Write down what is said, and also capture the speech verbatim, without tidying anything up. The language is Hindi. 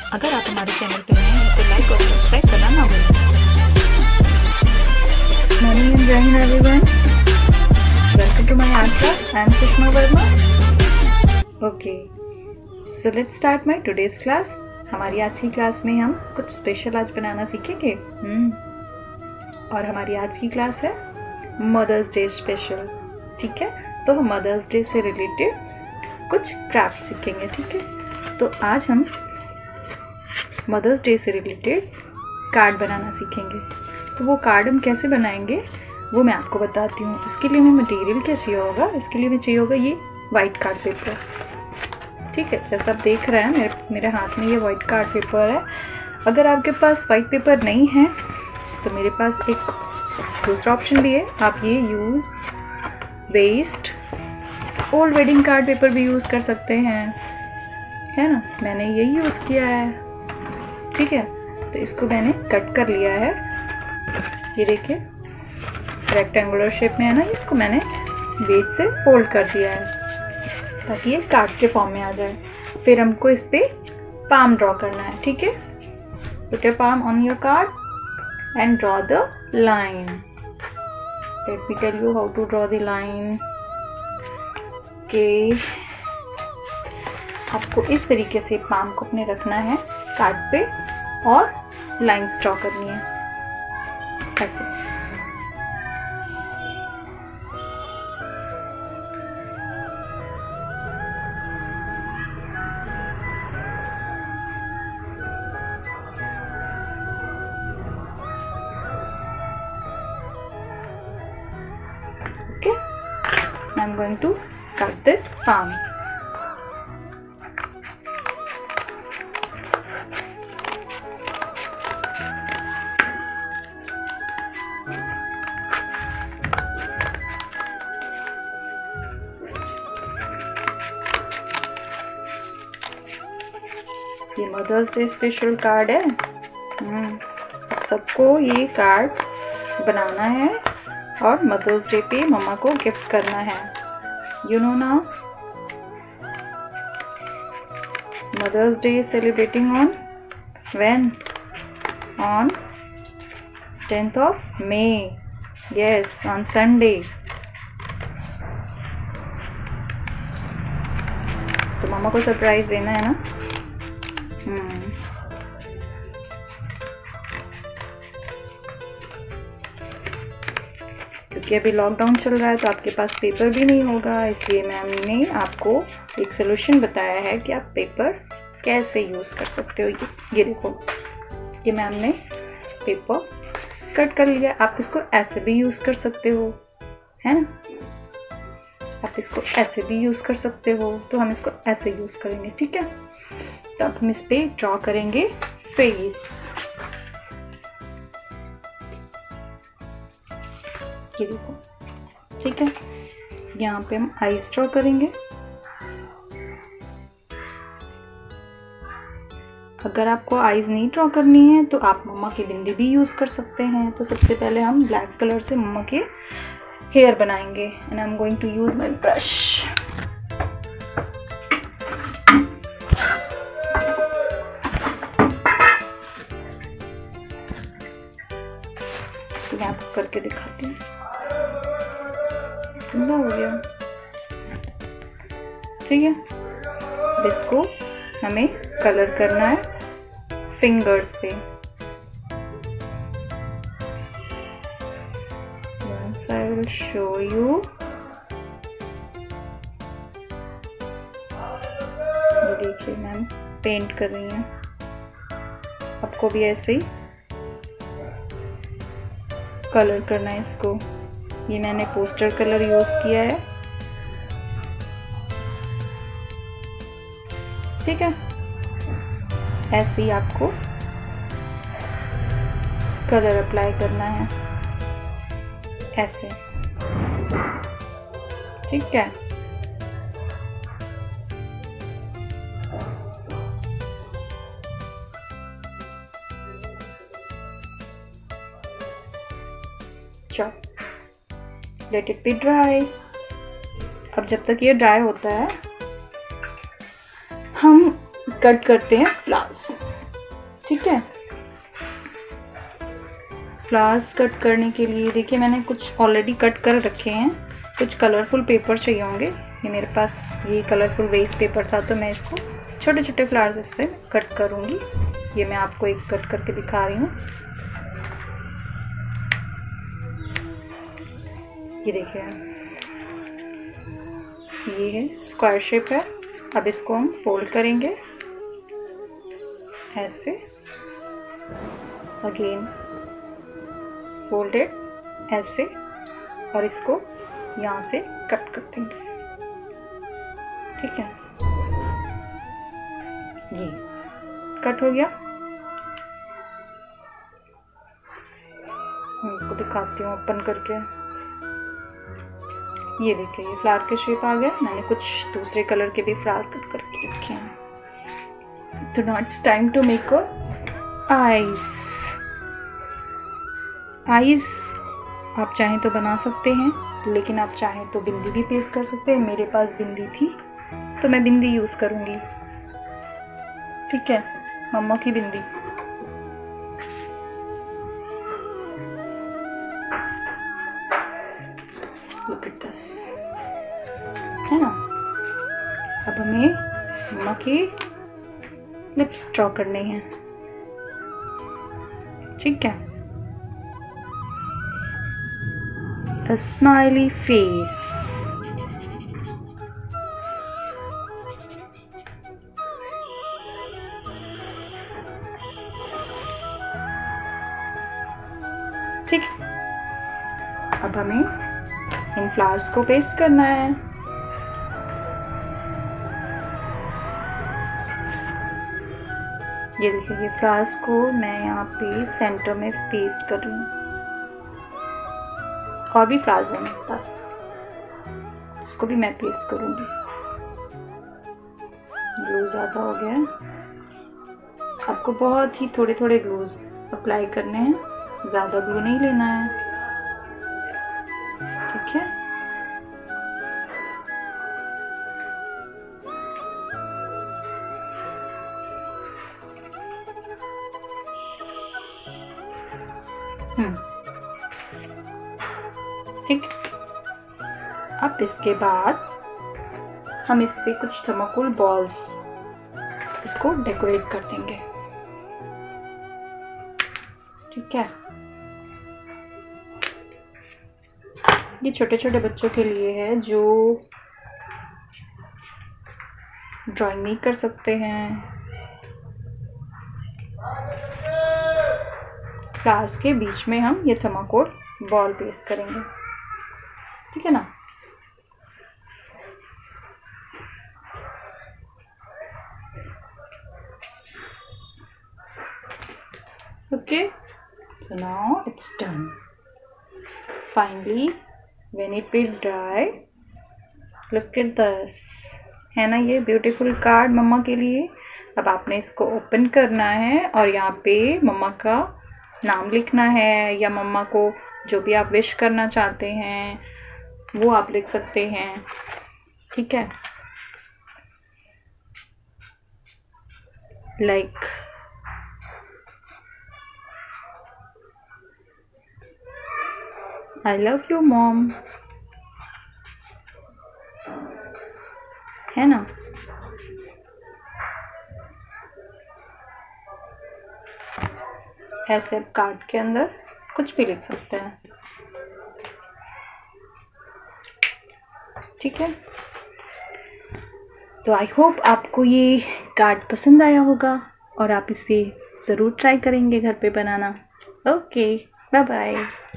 अगर आप हमारे चैनल पे नए हैं तो लाइक और सब्सक्राइब करना ना भूलें। Morning and Jai Hind everyone. Welcome to my art class. I am Sushma Verma. Okay, so let's start my today's class. हमारी आज की क्लास में हम कुछ स्पेशल आज बनाना सीखेंगे। हम्म और हमारी आज की क्लास है मदर्स डे स्पेशल। ठीक है, तो हम मदर्स डे से रिलेटेड कुछ क्राफ्ट सीखेंगे। ठीक है, तो आज हम मदर्स डे से रिलेटेड कार्ड बनाना सीखेंगे। तो वो कार्ड हम कैसे बनाएंगे वो मैं आपको बताती हूँ। इसके लिए हमें मटेरियल क्या चाहिए होगा, इसके लिए हमें चाहिए होगा ये वाइट कार्ड पेपर। ठीक है, जैसा आप देख रहे हैं मेरे मेरे हाथ में ये वाइट कार्ड पेपर है। अगर आपके पास वाइट पेपर नहीं है तो मेरे पास एक दूसरा ऑप्शन भी है, आप ये use waste old wedding card paper भी यूज़ कर सकते हैं, है ना। मैंने यही यूज़ किया है। ठीक है, तो इसको मैंने कट कर लिया है। ये देखिए रेक्टेंगुलर शेप में है ना, इसको मैंने वेट से फोल्ड कर दिया है ताकि ये कार्ड के फॉर्म में आ जाए। फिर हमको इस पे पाम ड्रॉ करना है। ठीक है, put your palm on your card and draw the line. Let me tell you how to draw the line. Okay, आपको इस तरीके से पाम को अपने रखना है कार्ड पे और लाइंस ड्रॉ करनी है ऐसे। Okay, I'm going to cut this palm. ये मदर्स डे स्पेशल कार्ड है। हम्म सबको ये कार्ड बनाना है और मदर्स डे पे मम्मा को गिफ्ट करना है। यू नो ना, mother's day celebrating on when? On tenth of May. Yes, on Sunday. तो मम्मा को सरप्राइज देना है ना। हम्म क्योंकि अभी लॉकडाउन चल रहा है तो आपके पास पेपर भी नहीं होगा, इसलिए मैम ने आपको एक सोल्यूशन बताया है कि आप पेपर कैसे यूज़ कर सकते हो। ये ये देखो, ये मैम ने पेपर कट कर लिया। आप इसको ऐसे भी यूज़ कर सकते हो, है ना। आप इसको ऐसे भी यूज़ कर सकते हो, तो हम इसको ऐसे यूज़ करेंगे। ठीक है, तो अब हम इस पे ड्रॉ करेंगे फेस। ये देखो, ठीक है, यहाँ पे हम आईज ड्रॉ करेंगे। अगर आपको आईज नहीं ड्रॉ करनी है तो आप मम्मा की बिंदी भी यूज कर सकते हैं। तो सबसे पहले हम ब्लैक कलर से मम्मा के हेयर बनाएंगे and I am going to use my brush. तो मैं आपको करके दिखाती हूँ। ठंडा हो गया। ठीक है, इसको हमें कलर करना है फिंगर्स पे। Once I will show you। ये देखिए मैम पेंट कर रही हैं, आपको भी ऐसे ही कलर करना है इसको। ये मैंने पोस्टर कलर यूज किया है। ठीक है, ऐसे ही आपको कलर अप्लाई करना है ऐसे। ठीक है, चलो लेट इट बी ड्राई। अब जब तक ये ड्राई होता है हम कट करते हैं फ्लावर्स। ठीक है, फ्लावर्स कट करने के लिए देखिए मैंने कुछ ऑलरेडी कट कर रखे हैं। कुछ कलरफुल पेपर चाहिए होंगे। ये मेरे पास ये कलरफुल वेस्ट पेपर था, तो मैं इसको छोटे छोटे फ्लावर्स इससे कट करूँगी। ये मैं आपको एक कट करके दिखा रही हूँ। ये देखिए, ये है स्क्वायर शेप है। अब इसको हम फोल्ड करेंगे ऐसे, अगेन फोल्डेड ऐसे, और इसको यहाँ से कट कर देंगे। ठीक है, ये कट हो गया। मैं इसको दिखाती हूँ ओपन करके। ये देखिए, ये फ्लावर के शेप आ गया। मैंने कुछ दूसरे कलर के भी फ्लावर कट करके रखे हैं। तो now it's time to make eyes. Eyes आप चाहें तो बना सकते हैं, लेकिन आप चाहें तो बिंदी भी पेस्ट कर सकते हैं। मेरे पास बिंदी थी तो मैं बिंदी यूज करूंगी। ठीक है, मम्मा की बिंदी। Look at this, है ना। अब हमें मम्मा की लिप्स ड्रॉ करने हैं। ठीक है, a smiley face. ठीक, अब हमें इन फ्लावर्स को पेस्ट करना है। ये देखिए, ये फ्लावर्स को मैं यहाँ पे सेंटर में पेस्ट कर रही हूँ। और भी फ्लावर्स हैं मेरे पास, इसको भी मैं पेस्ट करूंगी। ग्लू ज़्यादा हो गया है, आपको बहुत ही थोड़े थोड़े ग्लूज अप्लाई करने हैं, ज़्यादा ग्लू नहीं लेना है। ठीक है, हम्म ठीक। अब इसके बाद हम इस पे कुछ थर्माकोल बॉल्स इसको डेकोरेट कर देंगे। ठीक है, ये छोटे छोटे बच्चों के लिए है जो ड्राइंग नहीं कर सकते हैं। फ्लावर्स के बीच में हम ये थर्माकोल बॉल पेस्ट करेंगे। ठीक है ना। Okay, so now it's done. Finally, when it will dry, look at this. है ना ये ब्यूटीफुल कार्ड मम्मा के लिए। अब आपने इसको ओपन करना है और यहाँ पे मम्मा का नाम लिखना है, या मम्मा को जो भी आप विश करना चाहते हैं वो आप लिख सकते हैं। ठीक है, like like, I love you mom, है ना। ऐसे आप कार्ड के अंदर कुछ भी लिख सकते हैं। ठीक है, तो आई होप आपको ये कार्ड पसंद आया होगा और आप इसे ज़रूर ट्राई करेंगे घर पे बनाना। Okay, bye bye.